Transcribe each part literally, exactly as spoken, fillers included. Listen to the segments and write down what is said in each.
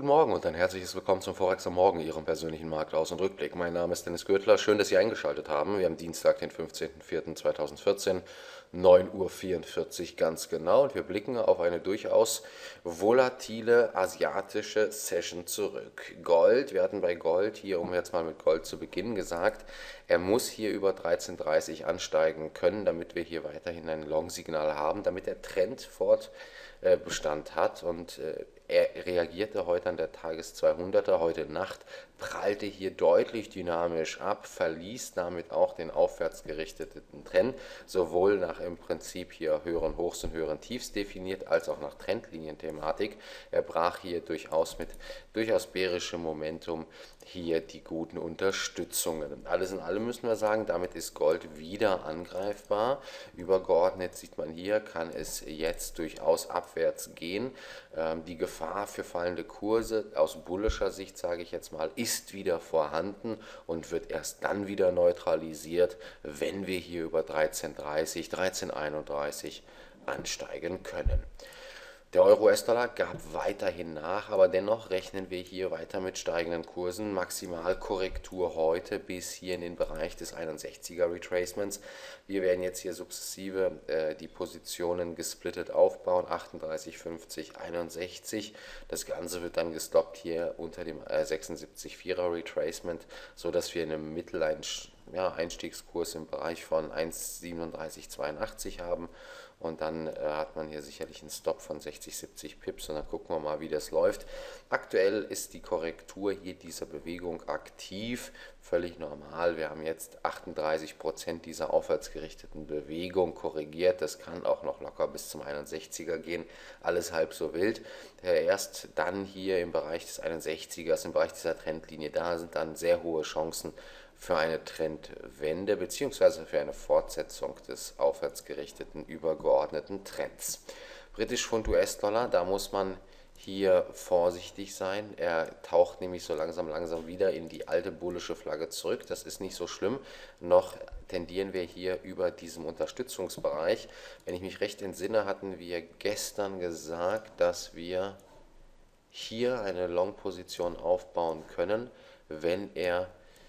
Guten Morgen und ein herzliches Willkommen zum Forex am Morgen, Ihrem persönlichen Marktaus- und Rückblick. Mein Name ist Dennis Gürtler. Schön, dass Sie eingeschaltet haben. Wir haben Dienstag, den fünfzehnten vierten zweitausendvierzehn, neun Uhr vierundvierzig ganz genau. Und wir blicken auf eine durchaus volatile asiatische Session zurück. Gold, wir hatten bei Gold hier, um jetzt mal mit Gold zu beginnen, gesagt, er muss hier über dreizehn Komma dreißig ansteigen können, damit wir hier weiterhin ein Long-Signal haben, damit der Trend Fortbestand hat. Und äh, er reagierte heute an der Tages zweihunderter, heute Nacht, prallte hier deutlich dynamisch ab, verließ damit auch den aufwärts gerichteten Trend, sowohl nach im Prinzip hier höheren Hochs und höheren Tiefs definiert, als auch nach Trendlinienthematik. Er brach hier durchaus mit durchaus bärischem Momentum hier die guten Unterstützungen. Alles in allem müssen wir sagen, damit ist Gold wieder angreifbar. Übergeordnet sieht man hier, kann es jetzt durchaus abwärts gehen. Ähm, die Gefahr für fallende Kurse aus bullischer Sicht, sage ich jetzt mal, ist wieder vorhanden und wird erst dann wieder neutralisiert, wenn wir hier über dreizehn Komma dreißig, dreizehn Komma einunddreißig ansteigen können. Der Euro-U S-Dollar gab weiterhin nach, aber dennoch rechnen wir hier weiter mit steigenden Kursen. Maximalkorrektur heute bis hier in den Bereich des einundsechziger Retracements. Wir werden jetzt hier sukzessive äh, die Positionen gesplittet aufbauen, achtunddreißig, fünfzig, einundsechzig. Das Ganze wird dann gestoppt hier unter dem äh, sechsundsiebzig Komma vierer Retracement, sodass wir einen Mitteleinstieg Ja, Einstiegskurs im Bereich von eins Komma siebenunddreißig zweiundachtzig haben und dann äh, hat man hier sicherlich einen Stop von sechzig, siebzig Pips und dann gucken wir mal, wie das läuft. Aktuell ist die Korrektur hier dieser Bewegung aktiv, völlig normal. Wir haben jetzt achtunddreißig Prozent dieser aufwärtsgerichteten Bewegung korrigiert. Das kann auch noch locker bis zum einundsechziger gehen, alles halb so wild. Äh, erst dann hier im Bereich des einundsechzigers, im Bereich dieser Trendlinie, da sind dann sehr hohe Chancen für eine Trendwende bzw. für eine Fortsetzung des aufwärtsgerichteten übergeordneten Trends. Britisch Pfund U S-Dollar, da muss man hier vorsichtig sein. Er taucht nämlich so langsam langsam wieder in die alte bullische Flagge zurück. Das ist nicht so schlimm. Noch tendieren wir hier über diesem Unterstützungsbereich. Wenn ich mich recht entsinne, hatten wir gestern gesagt, dass wir hier eine Long-Position aufbauen können, wenn er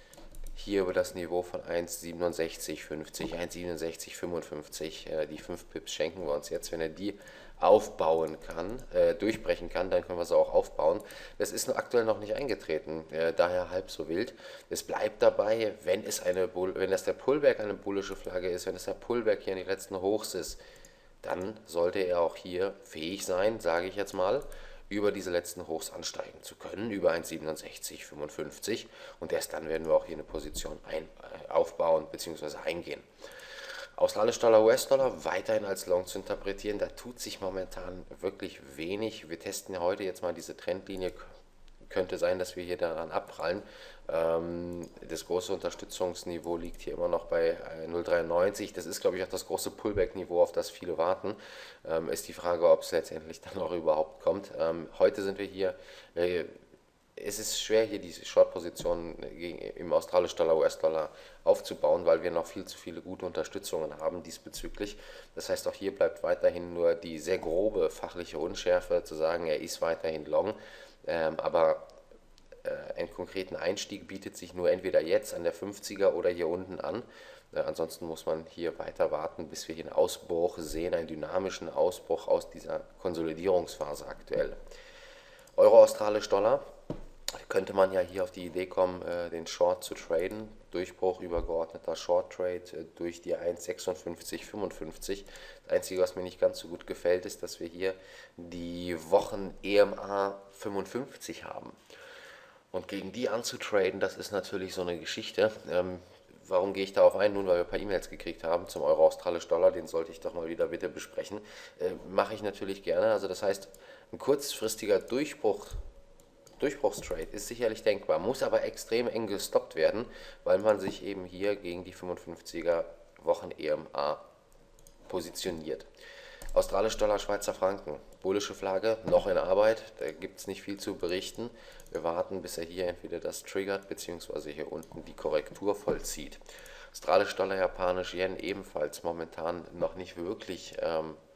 hier über das Niveau von eins Komma siebenundsechzig fünfzig, eins Komma siebenundsechzig fünfundfünfzig, äh, die fünf Pips schenken wir uns jetzt. Wenn er die aufbauen kann, äh, durchbrechen kann, dann können wir sie auch aufbauen. Das ist aktuell noch nicht eingetreten, äh, daher halb so wild. Es bleibt dabei, wenn es eine Bull wenn das der Pullback eine bullische Flagge ist, wenn es der Pullback hier in die letzten Hochs ist, dann sollte er auch hier fähig sein, sage ich jetzt mal, über diese letzten Hochs ansteigen zu können, über eins Komma siebenundsechzig fünfundfünfzig, und erst dann werden wir auch hier eine Position ein, äh, aufbauen bzw. eingehen. Australisch Dollar, U S-Dollar weiterhin als Long zu interpretieren, da tut sich momentan wirklich wenig. Wir testen ja heute jetzt mal diese Trendlinie. Könnte sein, dass wir hier daran abprallen. Ähm, das große Unterstützungsniveau liegt hier immer noch bei äh, null Komma dreiundneunzig. Das ist, glaube ich, auch das große Pullback-Niveau, auf das viele warten. Ähm, ist die Frage, ob es letztendlich dann auch überhaupt kommt. Ähm, heute sind wir hier. Äh, es ist schwer, hier diese Short-Position im australischen Dollar, U S-Dollar aufzubauen, weil wir noch viel zu viele gute Unterstützungen haben diesbezüglich. Das heißt, auch hier bleibt weiterhin nur die sehr grobe fachliche Unschärfe, zu sagen, er ist weiterhin long. Ähm, aber äh, einen konkreten Einstieg bietet sich nur entweder jetzt an der fünfziger oder hier unten an. Äh, ansonsten muss man hier weiter warten, bis wir hier einen Ausbruch sehen, einen dynamischen Ausbruch aus dieser Konsolidierungsphase aktuell. Euro, Australisch Dollar. Könnte man ja hier auf die Idee kommen, äh, den Short zu traden. Durchbruch übergeordneter Short Trade äh, durch die eins Komma sechsundfünfzig fünfundfünfzig. Das Einzige, was mir nicht ganz so gut gefällt, ist, dass wir hier die Wochen-E M A fünfundfünfzig haben. Und gegen die anzutraden, das ist natürlich so eine Geschichte. Ähm, warum gehe ich darauf ein? Nun, weil wir ein paar E-Mails gekriegt haben zum Euro, Australisch Dollar. Den sollte ich doch mal wieder bitte besprechen. Äh, mache ich natürlich gerne. Also das heißt, ein kurzfristiger Durchbruch Durchbruchstrade ist sicherlich denkbar, muss aber extrem eng gestoppt werden, weil man sich eben hier gegen die fünfundfünfziger Wochen-E M A positioniert. Australisch Dollar, Schweizer Franken, bullische Flagge, noch in Arbeit, da gibt es nicht viel zu berichten. Wir warten, bis er hier entweder das triggert, beziehungsweise hier unten die Korrektur vollzieht. Australisch Dollar, Japanisch Yen ebenfalls momentan noch nicht wirklich ähm,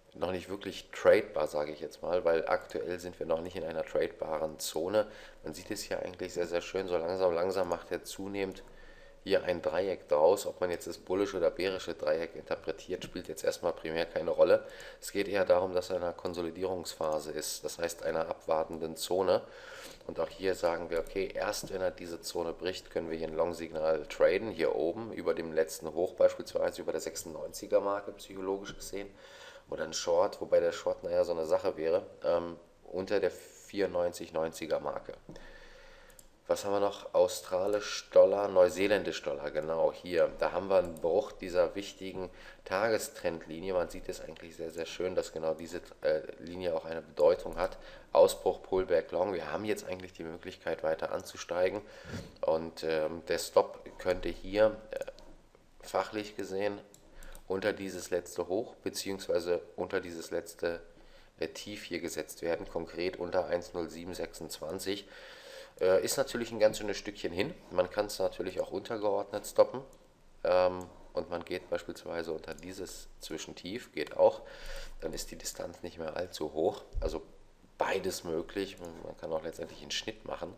noch nicht wirklich tradebar, sage ich jetzt mal, weil aktuell sind wir noch nicht in einer tradebaren Zone. Man sieht es hier eigentlich sehr, sehr schön, so langsam, langsam macht er zunehmend hier ein Dreieck draus. Ob man jetzt das bullische oder bärische Dreieck interpretiert, spielt jetzt erstmal primär keine Rolle. Es geht eher darum, dass er in einer Konsolidierungsphase ist, das heißt einer abwartenden Zone. Und auch hier sagen wir, okay, erst wenn er diese Zone bricht, können wir hier ein Long-Signal traden, hier oben, über dem letzten Hoch beispielsweise, über der sechsundneunziger Marke psychologisch gesehen. Oder ein Short, wobei der Short, naja, so eine Sache wäre, ähm, unter der vierundneunzig neunziger Marke. Was haben wir noch? Australisch Dollar, Neuseeländisch Dollar, genau hier. Da haben wir einen Bruch dieser wichtigen Tagestrendlinie. Man sieht es eigentlich sehr, sehr schön, dass genau diese äh, Linie auch eine Bedeutung hat. Ausbruch Pullback Long. Wir haben jetzt eigentlich die Möglichkeit weiter anzusteigen und ähm, der Stop könnte hier äh, fachlich gesehen unter dieses letzte Hoch beziehungsweise unter dieses letzte äh, Tief hier gesetzt werden, konkret unter eins null sieben sechsundzwanzig. Äh, ist natürlich ein ganz schönes Stückchen hin. Man kann es natürlich auch untergeordnet stoppen. Ähm, und man geht beispielsweise unter dieses Zwischentief, geht auch. Dann ist die Distanz nicht mehr allzu hoch. Also beides möglich. Man kann auch letztendlich einen Schnitt machen.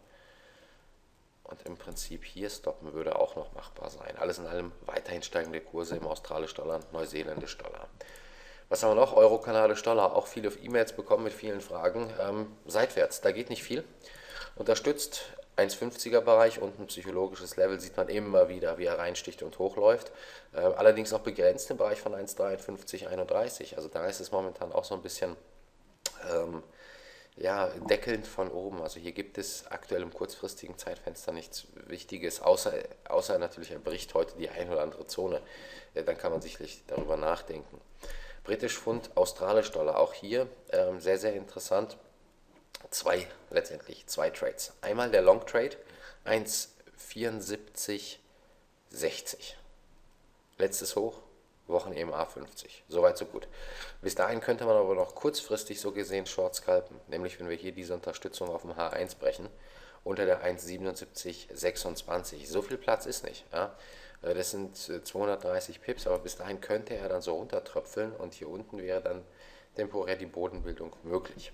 Und im Prinzip hier stoppen würde auch noch machbar sein. Alles in allem weiterhin steigende Kurse im Australisch-Dollar und Neuseeländisch-Dollar. Was haben wir noch? Euro-Kanadisch-Dollar. Auch viele E-Mails bekommen mit vielen Fragen. Ähm, seitwärts, da geht nicht viel. Unterstützt eins Komma fünfziger Bereich und ein psychologisches Level sieht man immer wieder, wie er reinsticht und hochläuft. Äh, allerdings auch begrenzt im Bereich von eins Komma dreiundfünfzig einunddreißig. Also da ist es momentan auch so ein bisschen ähm, ja, deckelnd von oben. Also hier gibt es aktuell im kurzfristigen Zeitfenster nichts Wichtiges, außer, außer natürlich er bricht heute die ein oder andere Zone. Äh, dann kann man sicherlich darüber nachdenken. Britisch Pfund, Australisch Dollar, auch hier ähm, sehr, sehr interessant. Zwei, letztendlich zwei Trades. Einmal der Long Trade, eins Komma vierundsiebzig sechzig. Letztes Hoch, Wochen E M A fünfzig. Soweit, so gut. Bis dahin könnte man aber noch kurzfristig so gesehen Short scalpen. Nämlich wenn wir hier diese Unterstützung auf dem H eins brechen, unter der eins Komma siebenundsiebzig sechsundzwanzig. So viel Platz ist nicht. Ja? Das sind zweihundertdreißig Pips, aber bis dahin könnte er dann so runtertröpfeln und hier unten wäre dann temporär die Bodenbildung möglich.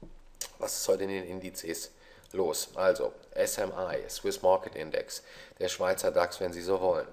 Was ist heute in den Indizes los? Also S M I, Swiss Market Index, der Schweizer DAX, wenn Sie so wollen,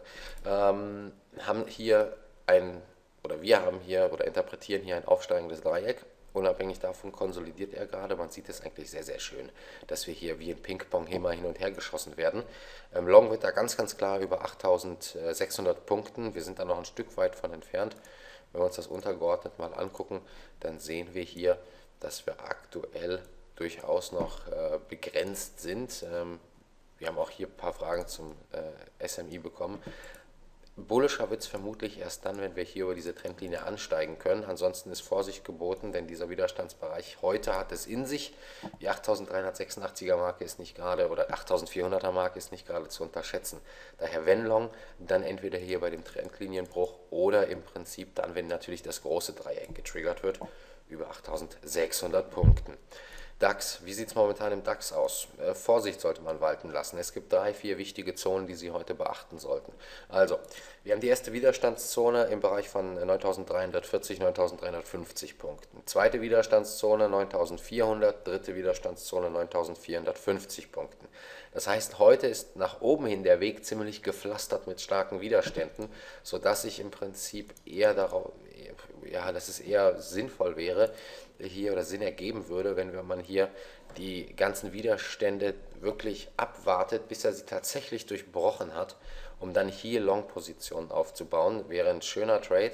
ähm, haben hier ein, oder wir haben hier oder interpretieren hier ein aufsteigendes Dreieck. Unabhängig davon konsolidiert er gerade. Man sieht es eigentlich sehr, sehr schön, dass wir hier wie ein Ping-Pong immer hin und her geschossen werden. Ähm, Long wird da ganz, ganz klar über achttausendsechshundert Punkten. Wir sind da noch ein Stück weit von entfernt. Wenn wir uns das untergeordnet mal angucken, dann sehen wir hier, dass wir aktuell durchaus noch äh, begrenzt sind. Ähm, wir haben auch hier ein paar Fragen zum äh, S M I bekommen. Bullischer wird es vermutlich erst dann, wenn wir hier über diese Trendlinie ansteigen können. Ansonsten ist Vorsicht geboten, denn dieser Widerstandsbereich heute hat es in sich. Die achttausenddreihundertsechsundachtziger Marke ist nicht gerade, oder achttausendvierhunderter Marke ist nicht gerade zu unterschätzen. Daher wenn Long, dann entweder hier bei dem Trendlinienbruch oder im Prinzip dann, wenn natürlich das große Dreieck getriggert wird, über achttausendsechshundert Punkten. DAX, wie sieht es momentan im DAX aus? Äh, Vorsicht sollte man walten lassen. Es gibt drei, vier wichtige Zonen, die Sie heute beachten sollten. Also, wir haben die erste Widerstandszone im Bereich von neuntausenddreihundertvierzig, neuntausenddreihundertfünfzig Punkten. Zweite Widerstandszone neuntausendvierhundert, dritte Widerstandszone neuntausendvierhundertfünfzig Punkten. Das heißt, heute ist nach oben hin der Weg ziemlich gepflastert mit starken Widerständen, sodass ich im Prinzip eher darauf, ja, dass es eher sinnvoll wäre, hier oder Sinn ergeben würde, wenn man hier die ganzen Widerstände wirklich abwartet, bis er sie tatsächlich durchbrochen hat, um dann hier Long-Positionen aufzubauen. Wäre ein schöner Trade.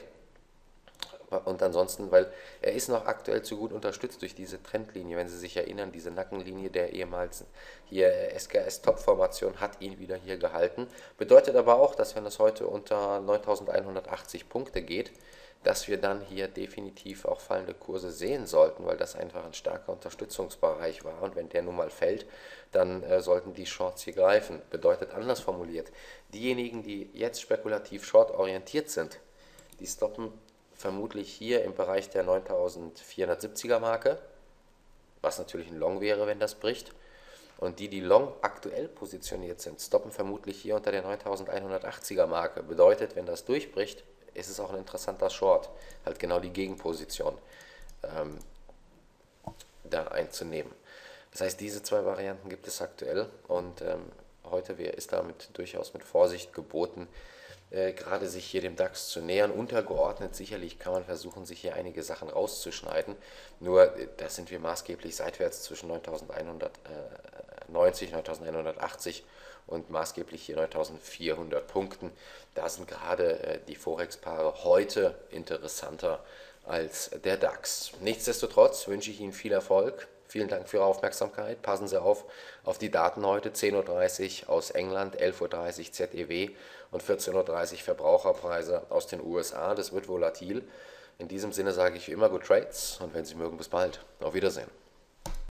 Und ansonsten, weil er ist noch aktuell zu gut unterstützt durch diese Trendlinie, wenn Sie sich erinnern, diese Nackenlinie der ehemals hier S K S-Top-Formation hat ihn wieder hier gehalten. Bedeutet aber auch, dass wenn es heute unter neuntausendeinhundertachtzig Punkte geht, dass wir dann hier definitiv auch fallende Kurse sehen sollten, weil das einfach ein starker Unterstützungsbereich war. Und wenn der nun mal fällt, dann äh, sollten die Shorts hier greifen. Bedeutet anders formuliert, diejenigen, die jetzt spekulativ short orientiert sind, die stoppen vermutlich hier im Bereich der neuntausendvierhundertsiebziger Marke, was natürlich ein Long wäre, wenn das bricht. Und die, die Long aktuell positioniert sind, stoppen vermutlich hier unter der neuntausendeinhundertachtziger Marke. Bedeutet, wenn das durchbricht, ist es auch ein interessanter Short, halt genau die Gegenposition ähm, da einzunehmen. Das heißt, diese zwei Varianten gibt es aktuell und ähm, heute ist damit durchaus mit Vorsicht geboten, äh, gerade sich hier dem DAX zu nähern. Untergeordnet sicherlich kann man versuchen, sich hier einige Sachen rauszuschneiden. Nur, äh, da sind wir maßgeblich seitwärts zwischen neuntausendeinhundertneunzig, neuntausendeinhundertachtzig und maßgeblich hier neuntausendvierhundert Punkten. Da sind gerade äh, die Forex-Paare heute interessanter als der DAX. Nichtsdestotrotz wünsche ich Ihnen viel Erfolg. Vielen Dank für Ihre Aufmerksamkeit. Passen Sie auf auf die Daten heute. zehn Uhr dreißig aus England, elf Uhr dreißig Z E W und vierzehn Uhr dreißig Verbraucherpreise aus den U S A. Das wird volatil. In diesem Sinne sage ich wie immer Good Trades und wenn Sie mögen, bis bald. Auf Wiedersehen.